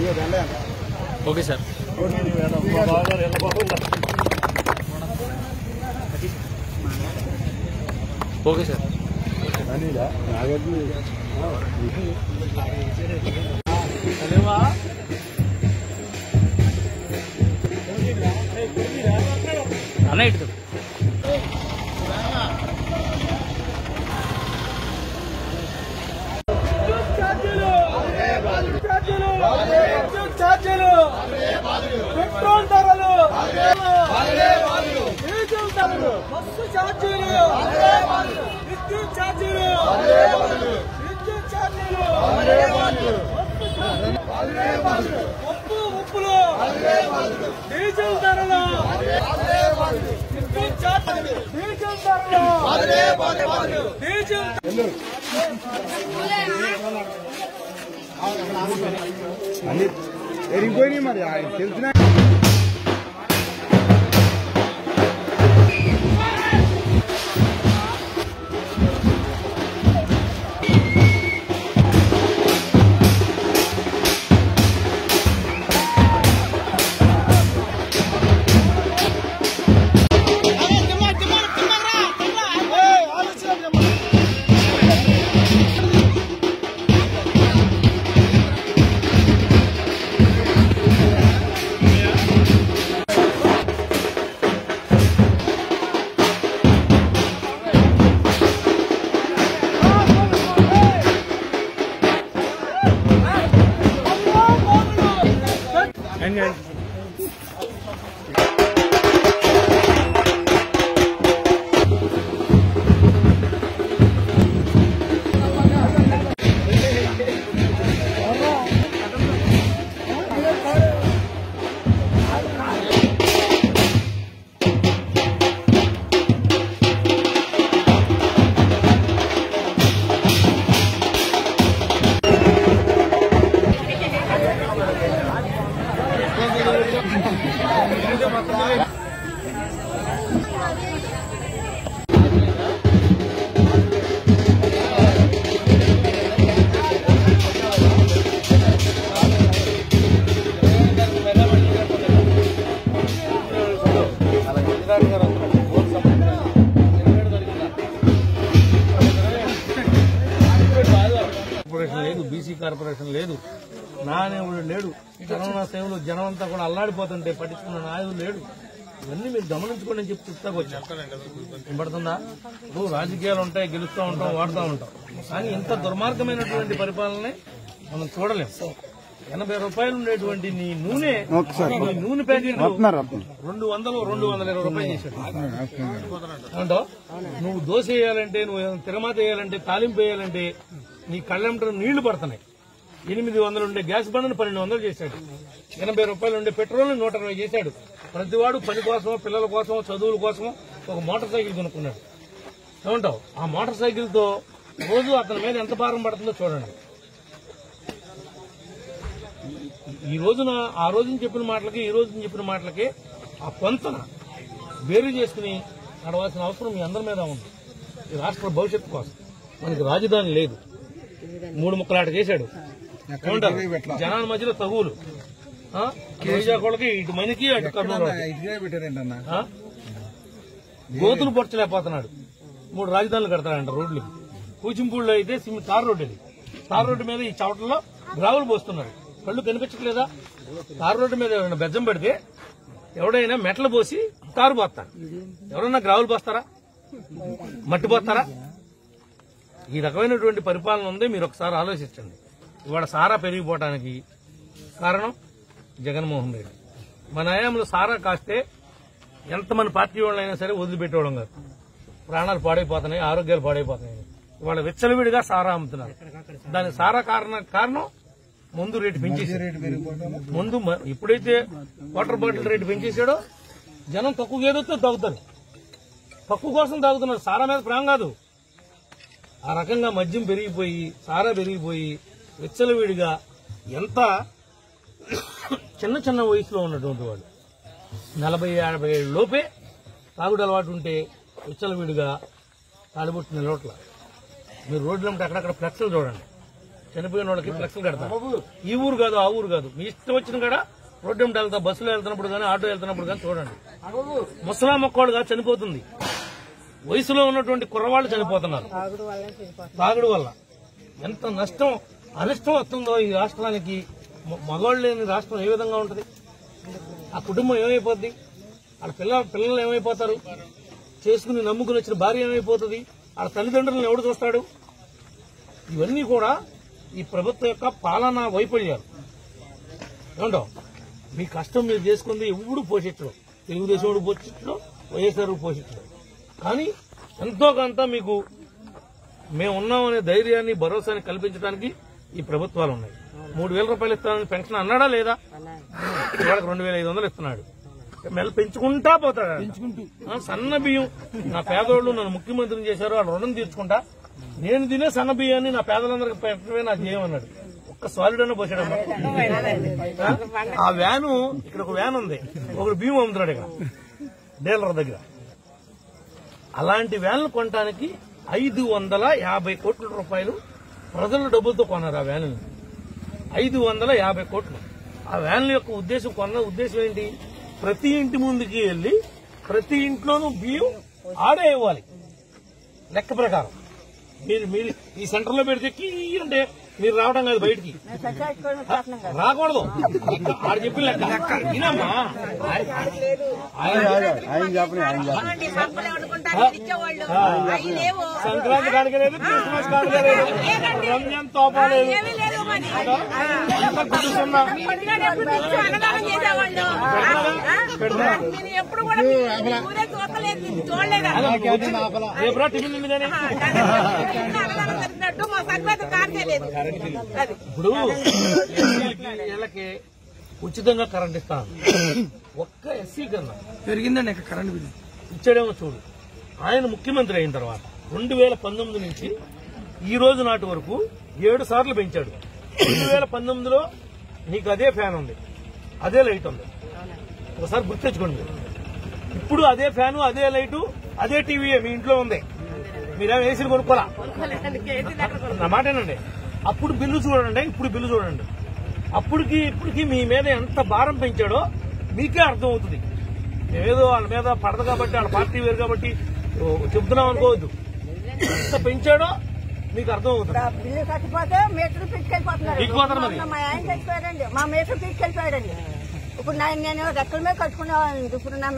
Okay sir. Okay sir. అన్న ఇటు petrol ధరలు, డీజిల్ ధరలు, బస్సు ఛార్జీలు, విద్యుత్ ఛార్జీలు, ఉప్పులు, డీజిల్ ధరలు, విద్యుత్ ఛార్జీలు, డీజిల్ ధరలు, డీజిల్ అన్ని ఎరిగిపోయినాయి మరి తెలిసిన లేదు, బీసీ కార్పొరేషన్ లేదు, నానేవుడు లేడు, కరోనా సేవలు జనం అంతా కూడా అల్లాడిపోతుంటే పట్టించుకున్న నాయకుడు లేడు. ఇవన్నీ మీరు గమనించుకోండి అని చెప్పి చెప్తాకు వచ్చాను. వినపడుతుందా? నువ్వు రాజకీయాలు ఉంటాయి, గెలుస్తూ ఉంటాం, వాడుతూ ఉంటాం, కానీ ఇంత దుర్మార్గమైనటువంటి పరిపాలన మనం చూడలేం. 80 రూపాయలు ఉండేటువంటి నీ నూనె ప్యాకెట్ 220 రూపాయలు చేశాడు. అంటావు నువ్వు దోశ వేయాలంటే, నువ్వు తిరమాత వేయాలంటే, తాలింపు వేయాలంటే నీ కళ్ళంట నీళ్లు పడుతున్నాయి. 800 ఉండే గ్యాస్ బండను 1200 చేశాడు. 80 రూపాయలు ఉండే పెట్రోల్ 120 చేశాడు. ప్రతివాడు పని కోసం, పిల్లల కోసం, చదువుల కోసం ఒక మోటార్ సైకిల్ కొనుక్కున్నాడు. ఏమంటావు? ఆ మోటార్ సైకిల్ తో రోజు అతని మీద ఎంత భారం పడుతుందో చూడండి. ఈ రోజున ఆ రోజున చెప్పిన మాటలకి ఈ రోజున చెప్పిన మాటలకి ఆ కొంతన వేరు చేసుకుని నడవాల్సిన అవసరం మీ అందరి మీద ఉంది. ఈ రాష్ట్ర భవిష్యత్తు కోసం మనకి రాజధాని లేదు, 3 ముక్కలాట చేశాడు. ఏమంటారు? జనాల మధ్యలో తగువులు, వైజాగ్కి ఇటు మనకి అటు కర్నూలు గోతులు పొడచలేకపోతున్నాడు. 3 రాజధానులు కడతాడంట రోడ్లు. కూచింపూడిలో అయితే తార్ రోడ్డు, ఇది తార్ రోడ్డు మీద ఈ చవటల్లో గ్రావులు పోస్తున్నాడు. కళ్ళు కనిపించట్లేదా? తారు రోడ్డు మీద ఎవరైనా బెజ్జం పెడితే ఎవడైనా మెట్లు పోసి తారు పోస్తారు, ఎవరైనా గ్రావులు పోస్తారా? మట్టి పోస్తారా? ఈ రకమైనటువంటి పరిపాలన ఉంది. మీరు ఒకసారి ఆలోచించండి. ఇవాళ సారా పెరిగిపోవడానికి కారణం జగన్మోహన్ రెడ్డి. మన హయాంలో సారా కాస్తే ఎంతమంది పార్టీ వాళ్ళైనా సరే వదిలిపెట్టేవాళ్ళం కాదు. ప్రాణాలు పాడైపోతున్నాయి, ఆరోగ్యాలు పాడైపోతున్నాయి. ఇవాళ విచ్చలవిడిగా సారా అమ్ముతున్నారు. దాని సారా కారణం ముందు రేటు పెంచేసాడు. ముందు ఎప్పుడైతే వాటర్ బాటిల్ రేటు పెంచేశాడో జనం తక్కువ ఏదొస్తే తాగుతారు, తక్కువ కోసం తాగుతున్నారు. సారా మీద ప్రాణం కాదు. ఆ రకంగా మద్యం పెరిగిపోయి, సారా పెరిగిపోయి, విచ్చలవిడిగా ఎంత చిన్న చిన్న వయసులో ఉన్నటువంటి వాళ్ళు 40-50 ఏళ్ళ లోపే తాగుడు అలవాటు ఉంటే విచ్చలవిడిగా తాలిబొట్టు నిలవట్ల. మీరు రోడ్లంటే అక్కడక్కడ ఫ్లెక్స్లు చూడండి, చనిపోయిన వాళ్ళకి ఫ్లెక్స్లు కడతారు. ఈ ఊరు కాదు ఆ ఊరు కాదు, మీ ఇష్టం వచ్చిన కాడ రోడ్డు వెంట వెళ్తా, బస్సులో వెళ్తున్నప్పుడు కానీ ఆటో వెళ్తున్నప్పుడు కానీ చూడండి. ముసలా మొక్కవాడుగా చనిపోతుంది, వయసులో ఉన్నటువంటి కుర్రవాళ్ళు చనిపోతున్నారు తాగుడు వల్ల. ఎంత నష్టం అనిష్టం వస్తుందో ఈ రాష్ట్రానికి. మగవాళ్ళు లేని రాష్ట్రం ఏ విధంగా ఉంటుంది? ఆ కుటుంబం ఏమైపోద్ది? వాళ్ళ పిల్లలు ఏమైపోతారు? చేసుకుని నమ్ముకుని వచ్చిన భార్య ఏమైపోతుంది? వాళ్ళ తల్లిదండ్రులను ఎవడు చూస్తాడు? ఇవన్నీ కూడా ఈ ప్రభుత్వం యొక్క పాలనా వైఫల్యాలు. ఏమంటావు? మీ కష్టం మీరు చేసుకుంది ఎవడు పోషించడం, తెలుగుదేశం పోషించడం, వైఎస్ఆర్ పోషించడం. కానీ ఎంతో కొంత మీకు మేము ఉన్నామనే ధైర్యాన్ని భరోసాని కల్పించడానికి ఈ ప్రభుత్వాలు ఉన్నాయి. 3,000 రూపాయలు ఇస్తానని పెన్షన్ అన్నాడా లేదా? ఇవాళకి 2,500 ఇస్తున్నాడు. మెల్ల పెంచుకుంటా పోతాడు. సన్న బియ్యం నా పేదోళ్ళు నన్ను ముఖ్యమంత్రిని చేశారు, వాళ్ళ రుణం తీర్చుకుంటా, నేను తినే సన్న బియ్యాన్ని నా పేదలందరికీ పెట్టడమే నా ధ్యేయం అన్నాడు. ఒక్క సాలిడ్ అన్న పోసాడమ్మా. ఆ వ్యాను, ఇక్కడ ఒక వ్యాన్ ఉంది, ఒకడు బియ్యం అమ్ముతున్నాడు ఇక్కడ డీలర్ దగ్గర. అలాంటి వ్యాన్లు కొనడానికి 550 కోట్ల రూపాయలు ప్రజల డబ్బులతో కొన్నారు ఆ వ్యాన్లు. 550 కోట్లు. ఆ వ్యాన్ల యొక్క ఉద్దేశం, కొన్న ఉద్దేశం ఏంటి? ప్రతి ఇంటి ముందుకి వెళ్లి ప్రతి ఇంట్లోనూ బియ్యం ఆడే ఇవ్వాలి లెక్క ప్రకారం. మీరు ఈ సెంటర్ లో పెడితే అంటే మీరు రావడం కాదు, బయటికి రాకూడదు. ఆడు చెప్పిన లెక్క వినమ్మా. సంక్రాంతి కానుక లేదు, క్రిస్మస్ కానుక లేదు, రంజాన్ తోపా లేదు. రేపురా టిఫిన్ ఉంది కానీ ఇప్పుడు వీళ్ళకి ఉచితంగా కరెంట్ ఇస్తాను. ఒక్క ఎస్సీ కన్నా పెరిగిందండి కరెంట్ బిల్లు ఇచ్చాడేమో చూడు. ఆయన ముఖ్యమంత్రి అయిన తర్వాత 2019 నుంచి ఈ రోజు నాటి వరకు 7 సార్లు పెంచాడు. 2019లో నీకు అదే ఫ్యాన్ ఉంది, అదే లైట్ ఉంది, ఒకసారి గుర్తించుకోండి. ఇప్పుడు అదే ఫ్యాను, అదే లైటు, అదే టీవీ మీ ఇంట్లో ఉంది. మీరేం ఏసీలు కొనుక్కోలా? నా మాటేనండి. అప్పుడు బిల్లు చూడండి, ఇప్పుడు బిల్లు చూడండి. అప్పటికి ఇప్పటికి మీ మీద ఎంత భారం పెంచాడో మీకే అర్థం అవుతుంది. ఏదో వాళ్ళ మీద పడదు కాబట్టి, వాళ్ళ పార్టీ వేరు కాబట్టి చెప్తున్నాం అనుకోవద్దు. ఎంత పెంచాడో మీకు అర్థం అవుతుంది. బిల్లు కట్టిపోతే మీటర్ తీసుకెళ్ళిపోతున్నారు. మా ఆయన చచ్చిపోయాడండి, మా మీటర్ తీసుకెళ్ళిపోయాడండి. ఇప్పుడు నేను రెక్కల మీద కట్టుకునేవాళ్ళండి. ఇప్పుడు